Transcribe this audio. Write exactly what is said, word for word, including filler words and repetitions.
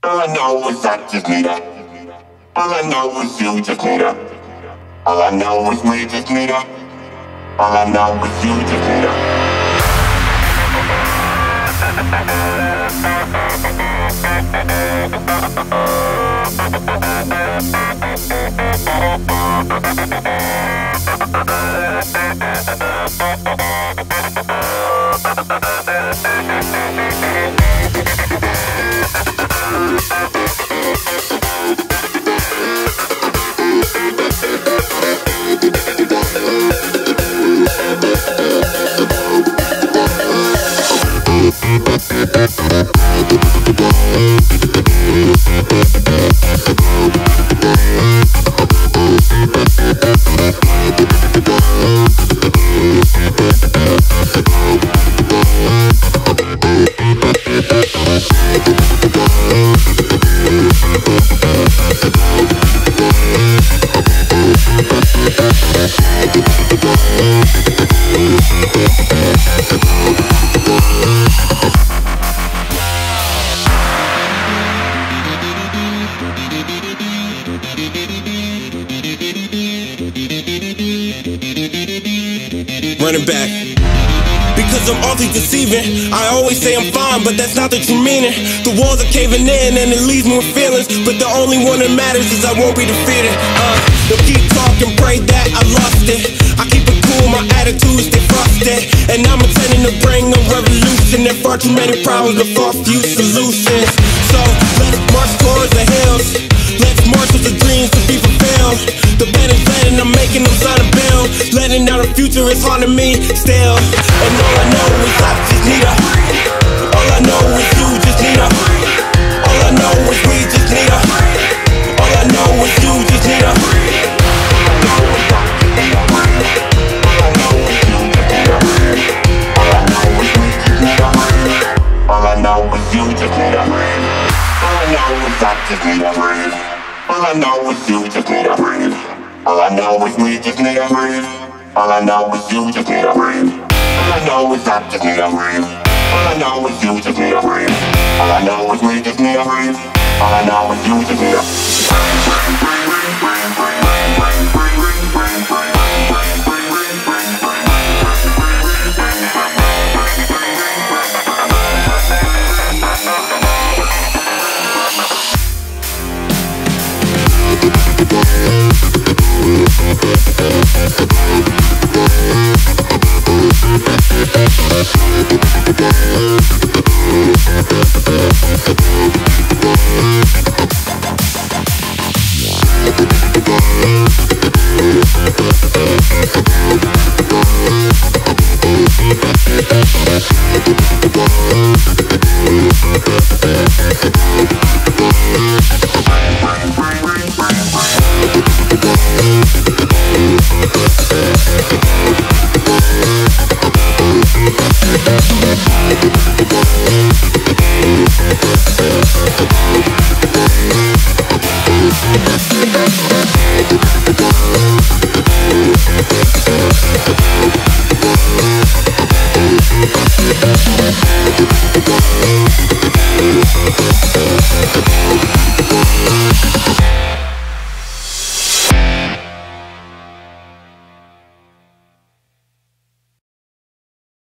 All I know is I just need her. All I know is you just need her. All I know is we just need her. All I know is you just need her. Running back. Because I'm awfully deceiving. I always say I'm fine, but that's not the true meaning. The walls are caving in and it leaves me with feelings, but the only one that matters is I won't be defeated. Uh, they'll keep talking, pray that I lost it. I keep it cool, my attitude stay frosted, and I'm intending to bring a revolution. There far too many problems, but far few solutions. So let's march towards the hills. Let's march with the dreams to be fulfilled. The bed is letting, I'm making them sign a bill. Letting out the future is haunting me still. And all I know is I just need her. All I know is you just need her. All I know is we just need her. All I know is you just need her. All I know is you just need her. All I know is I just need her. All I know is you just need her. All I know is we just need her. All I know is you just need her. All I know is I just need her. All I know is you just need her. All I know is we just need her. All I know is you just need her.